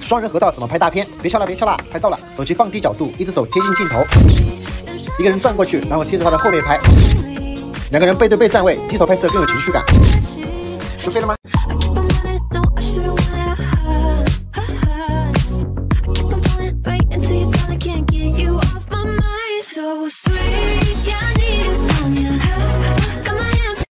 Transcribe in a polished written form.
双人合照怎么拍大片？别笑了，别笑了，拍照了。手机放低角度，一只手贴近镜头，一个人转过去，然后贴着他的后背拍。两个人背对背站位，低头拍摄更有情绪感。学会了吗？